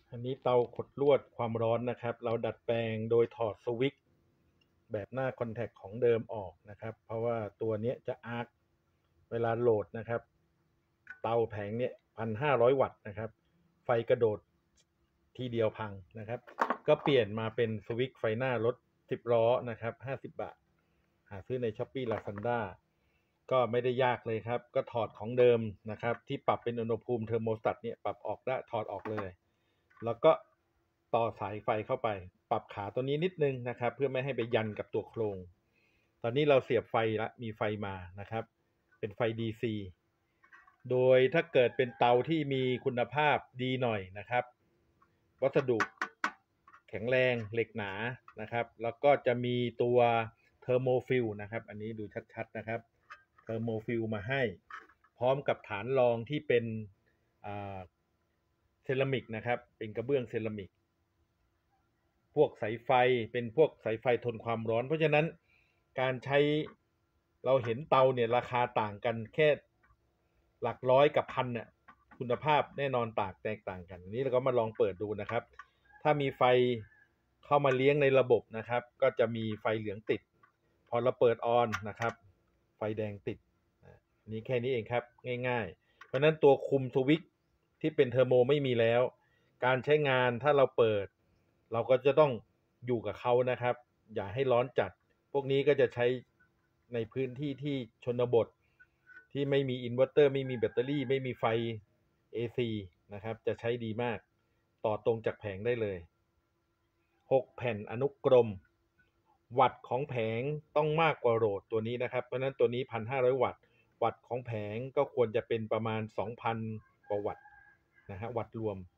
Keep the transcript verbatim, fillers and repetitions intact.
อันนี้เตาขดลวดความร้อนนะครับเราดัดแปลงโดยถอดสวิตช์แบบหน้าคอนแทคของเดิมออกนะครับเพราะว่าตัวนี้จะอาร์คเวลาโหลดนะครับเตาแผงเนี้ยพันห้าร้อยวัตต์นะครับไฟกระโดดทีเดียวพังนะครับก็เปลี่ยนมาเป็นสวิตช์ไฟหน้ารถสิบล้อนะครับห้าสิบบาทหาซื้อใน Shopee Lazada ก็ไม่ได้ยากเลยครับก็ถอดของเดิมนะครับที่ปรับเป็นอุณหภูมิเทอร์โมสตัตเนี่ยปรับออกได้ถอดออกเลยแล้วก็ต่อสายไฟเข้าไปปรับขาตัวนี้นิดนึงนะครับเพื่อไม่ให้ไปยันกับตัวโครงตอนนี้เราเสียบไฟละมีไฟมานะครับเป็นไฟ ดี ซี โดยถ้าเกิดเป็นเตาที่มีคุณภาพดีหน่อยนะครับวัสดุแข็งแรงเหล็กหนานะครับแล้วก็จะมีตัวเทอร์โมฟิลนะครับอันนี้ดูชัดๆนะครับเทอร์โมฟิลมาให้พร้อมกับฐานรองที่เป็นเซรามิกนะครับเป็นกระเบื้องเซรามิกพวกสายไฟเป็นพวกสายไฟทนความร้อนเพราะฉะนั้นการใช้เราเห็นเตาเนี่ยราคาต่างกันแค่หลักร้อยกับพันเนี่ยคุณภาพแน่นอนต่างแตกต่างกันนี้เราก็มาลองเปิดดูนะครับถ้ามีไฟเข้ามาเลี้ยงในระบบนะครับก็จะมีไฟเหลืองติดพอเราเปิดออนนะครับไฟแดงติดอันนี้แค่นี้เองครับง่ายๆเพราะนั้นตัวคุมสวิตช์ที่เป็นเทอร์โมไม่มีแล้วการใช้งานถ้าเราเปิดเราก็จะต้องอยู่กับเขานะครับอย่าให้ร้อนจัดพวกนี้ก็จะใช้ในพื้นที่ที่ชนบทที่ไม่มีอินเวอร์เตอร์ไม่มีแบตเตอรี่ไม่มีไฟ เอ ซี นะครับจะใช้ดีมากต่อตรงจากแผงได้เลยหกแผ่นอนุกรมวัตต์ของแผงต้องมากกว่าโหลดตัวนี้นะครับเพราะนั้นตัวนี้ หนึ่งพันห้าร้อย วัตต์วัตต์ของแผงก็ควรจะเป็นประมาณ สองพัน กว่าวัตต์นะฮะวัตต์รวม